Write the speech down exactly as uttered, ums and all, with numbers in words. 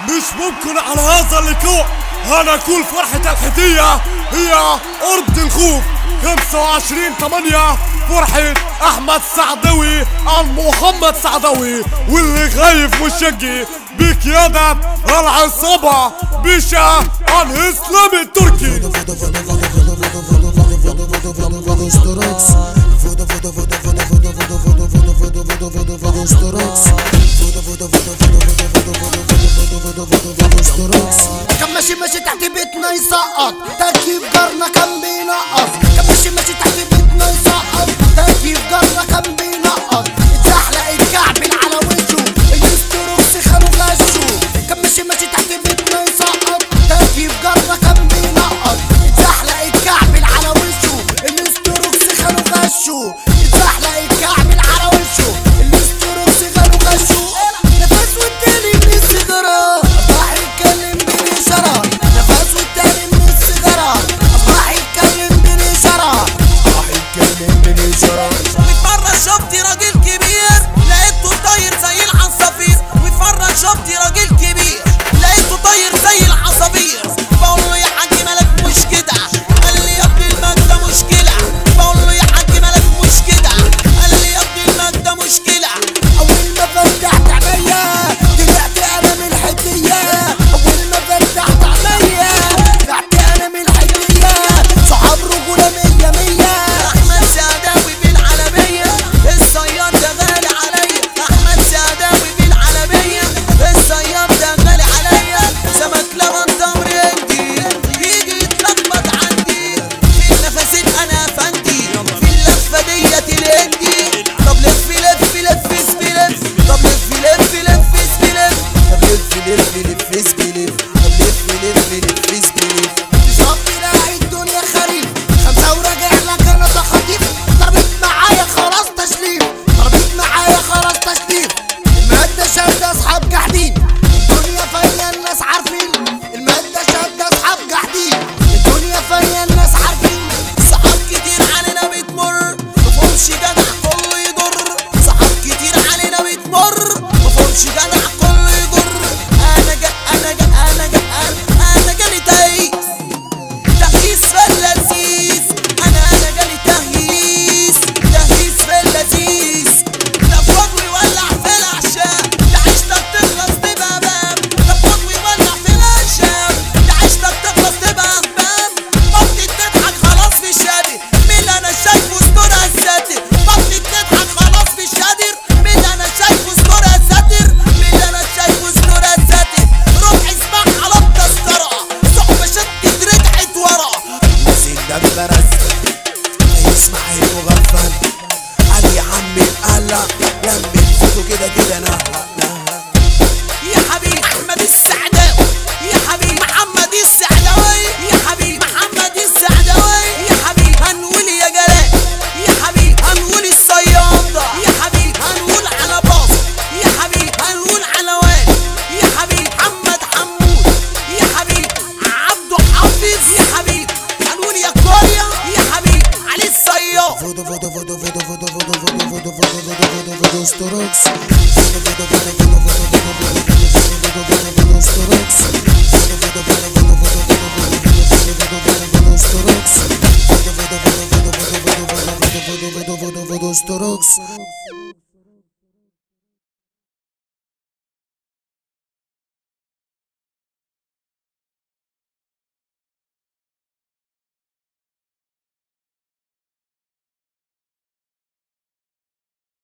مش ممكن على هذا اللقاء هنقول فرحة الحدية هي أرض الخوف. خمسة وعشرين ثمانية فرحة أحمد سعداوي عن محمد سعداوي، واللي خايف مشجي بقيادة العصابة بيشا عن إسلام التركي. كان ماشي ماشي تحت بيتنا يسقط تكييف جارنا كان بينقص. كان ماشي ماشي تحت بيتنا يسقط تكييف جارنا كان بينقص. اتزحلق الكعبل على وشه الاستروكس خانوا غشوا. كان ماشي ماشي تحت بيتنا يسقط تكييف جارنا كان بينقص. اتزحلق الكعبل على وشه الاستروكس خانوا غشوا. اتزحلق الكعبل على وشه الاستروكس خانوا غشوا. نفس والتاني من السيجارة راح يتكلم بإشارة. نفس والتاني من السيجارة راح يتكلم بإشارة. راح يتكلم بإشارة. واتفرج شفتي راجل كبير لقيته طاير زي العصافير. واتفرج شفتي راجل كبير لقيته طاير زي العصافير. بقول له يا حاج مالك مش كده، قال لي يا ابني المادة مشكلة. بقول له يا حاج مالك مش كده، قال لي يا ابني المادة مشكلة. أول ما فتحت عينيا طلعت أنا من الحدية. أول ما فتحت عينيا طلعت أنا من الحدية. صحاب رجولة مية مية. أحمد سعداوي بالعالمية الصياد ده غالي عليا. أحمد سعداوي بالعالمية الصياد ده غالي عليا. سمك لبن تمر هندي يجي يتلخبط عندي. في نفسين أنا فندي في اللفة ديت الهندي. طب لف لف لف اسبلف. طب لف لف لف اسبلف. طب لف لف لف اسبلف. طب لف لف لف اسبلف. شوف تلاقي الدنيا خريف خمسة وراجع لك أنا تخطيف. ضربت معايا خلاص تشليف. ضربت معايا خلاص تشليف. المادة شادة أصحاب جحدين. الدنيا فيا الناس عارفين. المادة شادة أصحاب جحدين. الدنيا فيا الناس عارفين. صحاب كتير علينا بتمر مفهومش جدع كله يضر. صحاب كتير علينا بتمر مفهومش جدع كله يضر. انا جا انا جا انا جا انا انا جالي تهييس تهييس في اللذيذ. انا انا جالي تهييس تهييس في اللذيذ. ده فضوي ولع في العشاء ده عيشتك تخلص تبقى باب. ده فضوي ولع في العشاء ده عيشتك تخلص تبقى باب. بطني بتضحك خلاص مش قادر من اللي انا شايفه استرها الساتر. بطني بتضحك خلاص مش قادر من اللي انا شايفه استرها الساتر. من اللي انا شايفه استرها الساتر. روح اسمع على التذكرة صحبة شدت رجعت ورا. نسيت دم برز يسمع المغفل علي عمي مقلق لمي نفوته كده كده نهى نهى. يا حبيبي احمد السعداوي يا حبيبي محمد السعداوي يا حبيبي محمد السعداوي يا حبيبي هنقول يا جلال. يا حبيبي هنقول الصيادة. يا حبيبي هنقول على باص. يا حبيبي هنقول على وائل. يا حبيبي محمد حمود. يا حبيبي عبده حافظ. يا حبيبي هنقول يا كوريا. يا حبيبي علي الصياد. فودو فودو فودو فودو فودو فودو فودو فودو فودو فودو فودو فودو ستروكس. فودو فودو فودو فودو فودو فودو فودو فودو فودو فودو ستروكس. فودو فودو فودو فودو فودو فودو فودو فودو فودو ستروكس. فودو فودو فودو فودو فودو فودو فودو فودو فودو فودو ستروكس.